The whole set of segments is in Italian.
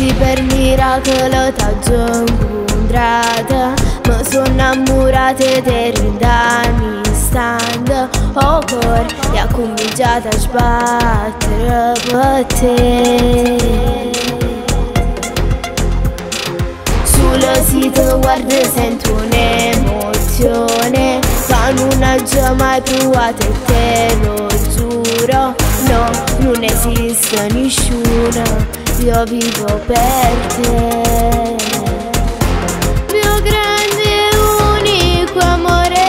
quasi per miracolo t'ho incontrata. Mi sono innamorata te in istante. Oh cuore, e ha cominciato a sbattere per te. Sul sito guardo e sento un'emozione che non ho già mai provato e te lo giuro. No, non esiste nessuno, io vivo per te. Mio grande e unico amore,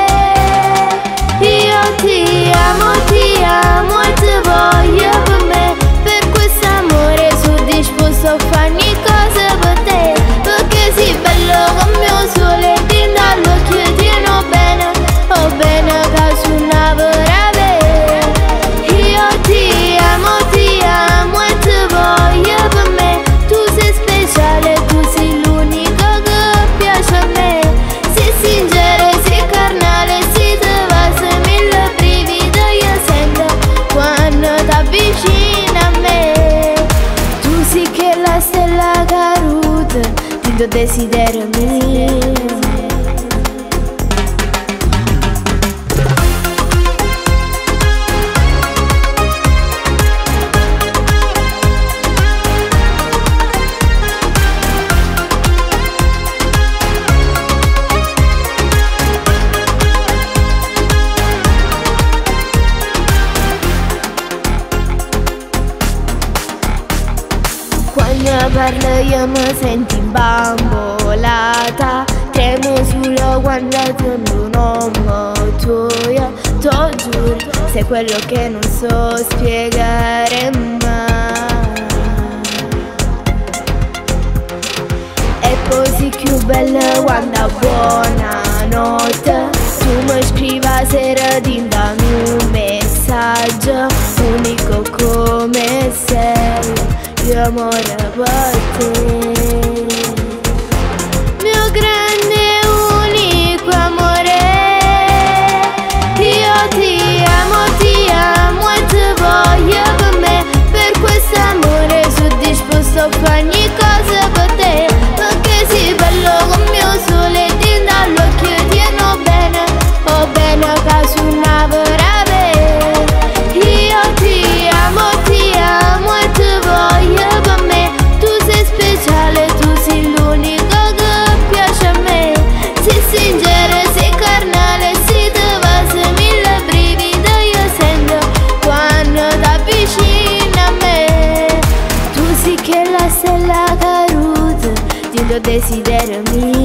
io ti amo e ti voglio per me. Per questo amore sono disposto a fare ogni cosa per te. Perché sei bello come mio sole, ti dall'occhio tieno bene, oh bene che sono una vera vera. Io ti amo e ti voglio per me. Tu sei speciale, tu sei l'unico che piace a me. Sei sincero, sei carnale, sei te va se mille brividi io sento quando t'avvicini a me. Tu sei che la stella caduta, ti desidero mio. Quando parlo io mi sento imbambolata, tremo solo quando attengo un uomo tuo. T'ho giuro, sei quello che non so spiegare mai. E poi sei più bella quando a buonanotte tu mi scrivi a sera dindami un messaggio unico come sei. Io amore per te. Mio grande e unico amore, io ti amo e ti voglio per me. Per questo amore sono disposto a fare ogni cosa per te. Perché sei bello come mio sole, ti dall'occhio tieno bene, oh bene che sono una vera vera. Io ti amo e ti voglio per me. Tu sei speciale, tu sei l'unico che piace a me. Sei sincero, sei carnale, sei te va se mille brividi io sento quando t'avvicini a me. Tu sei che la stella caduta, ti desidero mio.